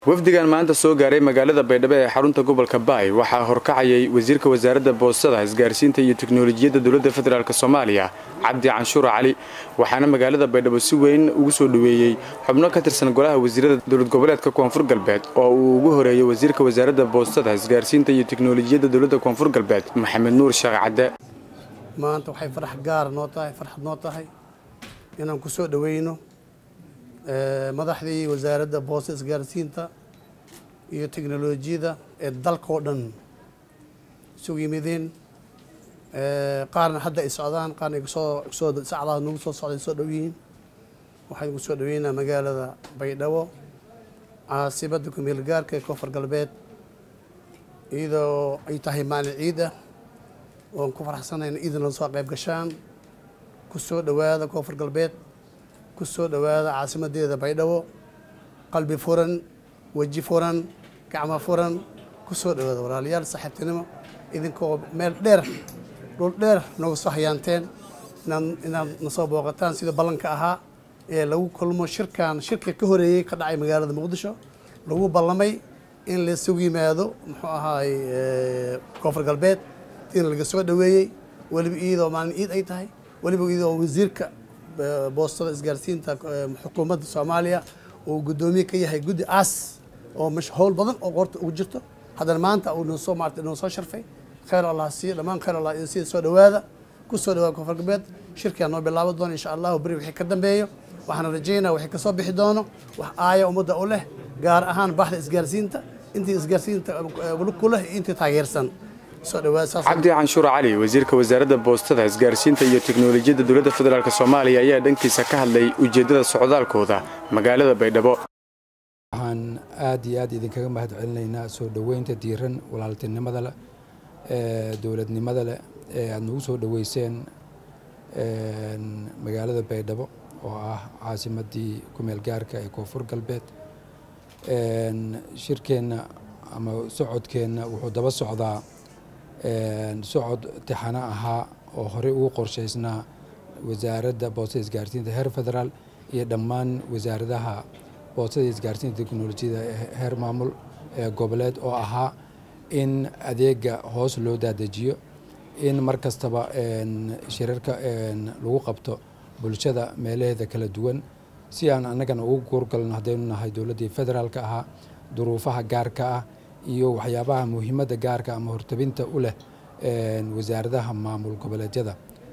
wafdigan maanta soo gaaray magaalada Baydhabo ee xarunta gobolka Baay waxaa horkacayay wasiirka wasaaradda boostada isgaarsiinta iyo tiknoolajiyadda dawladda federaalka Soomaaliya Cabdi Canshuur Cali waxaana magaalada Baydhabo si weyn ugu soo dhaweeyay xubno ka tirsan golaha wasiirada dawlad goboleedka Koonfur Galbeed oo uu ugu horeeyay wasiirka wasaaradda boostada isgaarsiinta iyo tiknoolajiyadda dawladda Koonfur Galbeed Maxamed Nuur Sheekh Cadde maanta waxay farxad gaar noo tahay inaan ku soo dhaweeyno madaxdii wasaaradda boostada isgaarsiinta iyo tiknoolajiyadda ee dalka oo dhan isugu yimideen qaarna hadda ay socdaan qaarna soo sacadaha nagu soo socday soo dhow yihiin waxaan ku soo dhaweynaa magaalada Baydhabo caasimadda ku meel gaarka ee Koonfur Galbeed iyadoo ay tahay maalin ciid ah oo ku faraxsanahay in idin soo qayb gashaan ku soo dhawaada Koonfur Galbeed ku soo dhawaada caasimadeeda Baydhabo qalbi furan waji furan gacmo furan ku soo dhawaada walaalayaal saaxiibtinimo idinkoo meel dheer dhul dheer nooga soo hayaanteen inaad nasoo booqataan sida ballanka ahaa ee lagu kulmo shirka ka horeeyay ka dhacay magaalada Muqdisho lagu ballamay in la isugu yimaado muxuu ahaay Koonfur Galbeed in laga soo dhaweeyay waliba iyadoo maalin ciid ay tahay waliba iyadoo wasiirka boostada isgaarsiinta xukuumadda Soomaaliya oo gudoomiye ka yahay guddi oo mashquul badan oo qorta ugu jirto haddana maanta uu noo soo sharfay khayr Allah si dhamaan khayr Allah in soo dhawaada ku soo dhawaada Koonfur Galbeed shirka noo bilaabo doona insha Allah bari wixii ka dambeeyo waxaan rajaynayaa wixii ka soo bixi doono wax aaya umada u leh gaar ahaan baxda isgaarsiinta intii isgaarsiinta ku leh intii taageersan Cabdi Canshuur Cali wasiirka wasaaradda boostada isgaarsiinta iyo tiknoolajiyadda dawladda federaalka Soomaaliya ayaa dhankiisa ka hadlay ujeedada socdaalkooda magaalada Baydhabo waxaan aad iyo aad idinkaga mahadcelinaynaa soo dhaweynta diiran walaaltinimada leh dawladnimada leh ee aad nagu soo dhaweyseen magaalada Baydhabo oo ah caasimadii ku meel gaarka ee Koonfur Galbeed shirkeena ama socodkeena wuxuu daba socdaa socod tixana ahaa oo hore ugu qorshaysnaa wasaaradda boostada isgaarsiinta heer federaal iyo dhammaan wasaaradaha boostada isgaarsiinta tiknoolajiyadda heer maamul goboleed oo ahaa in adeega hoos loo daadajiyo in mar kastaba shirarka lagu qabto bulshada meelaheeda kala duwan si aan annagana ugu guurgalno haddaynu nahay dowladdii federaalka ahaa duruufaha gaarka ah iyo waxyaabaha muhiimadda gaarka ama hortabinta u leh wasaaradaha maamul goboleedyada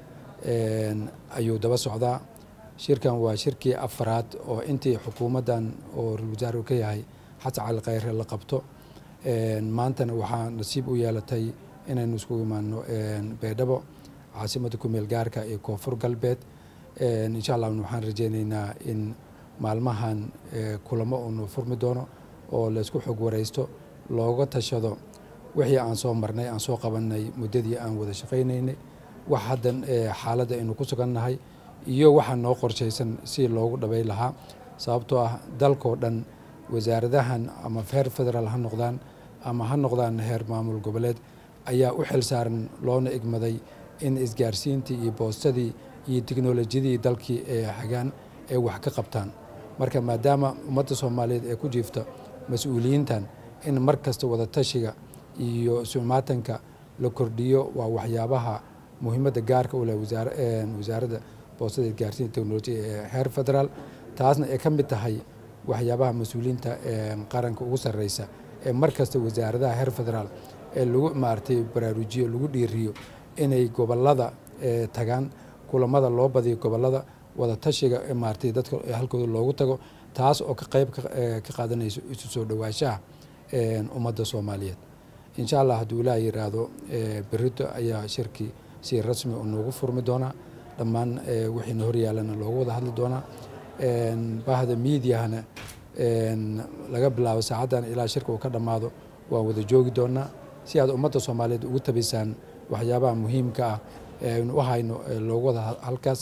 ayuu daba socdaa shirkan waa shirkii afraad oo intii xukuumaddan oo wasaar ka yahay xasan cali khayre la qabto maantana waxaa nasiib u yeelatay inaynu isku imaano Baydhabo caasimadda ku meel gaarka ee Koonfur Galbeed insha Allah waxaan rajaynaynaa in maalmahan kulamo uu furmi doono oo la isku xog wareysto looga tashado wixii aan soo marnay aan soo qabanay muddadii aan wada shaqaynaynay wax haddan xaaladda aynu ku sugannahay iyo waxa noo qorshaysan si loogu dhabay lahaa sababtoo ah dalkoo dhan wasaaradahan ama heer federaal ha noqdaan ama ha noqdaan heer maamul goboleed ayaa u xil saaran loona igmaday in isgaarsiintii iyo boostadii iyo tiknoolajiyadii dalkii hagaan ee wax ka qabtaan marka maadaama ummadda Soomaaliyeed ee ku jiifta mas'uuliyiintan in mar kasta wada tashiga iyo sumaatanka la kordhiyo waa waxyaabaha muhiimadda gaarka u leh wasaaradda boostada isgaarsiinta tiknoolajiyadda ee heer federaal taasna ay ka mid tahay waxyaabaha mas'uuliyiinta qaranka ugu sarreysa ee mar kasta wasaaradaha heer federaal ee lagu maartay baraarujiyo lagu dhiiriyo inay gobolada tagaan kulamada loo badiyo gobolada wada tashiga maartay dadka halkooda loogu tago taas oo ka qayb ka qaadanayso isu soo dhawaashaha ummadda Soomaaliyeed insha Allah hadduu Ilaahay yiraahdo berrito ayaa shirki si rasmi u noogu furmi doona dhammaan wixii hor yaalana loogu wada hadli doona bahda meediahana laga bilaabo saacadan ilaa shirka uu ka dhamaado waa wada joogi doonaa si aad ummadda Soomaaliyeed ugu tabisaan waxyaabaha muhiimka ah ee u hayno loogu wada halkaas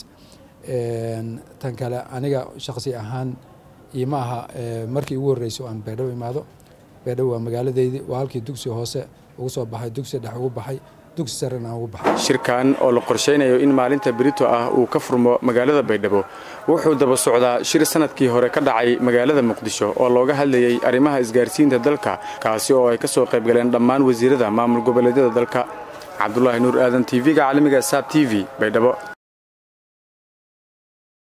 tan kale aniga shakhsi ahaan ima aha markii ugu horeysay aan Baydhabo imaado Baydhabo waa magaaladeydii waa halkii dugsi hoose ugu soo baxay dugsi dhexe ugu baxay dugsi sarena ugu baxay. Shirkan oo la qorsheynayo in maalinta berito ah uu ka furmo magaalada Baydhabo wuxuu daba socdaa shir sanadkii hore ka dhacay magaalada Muqdisho oo looga hadlayay arrimaha isgaarsiinta dalka kaasi oo ay ka soo qayb galeen dhammaan wasiirada maamul goboleedyada dalka. Cabdullaahi Nuur Aadan TV-ga caalamiga SABC TV Baydhabo.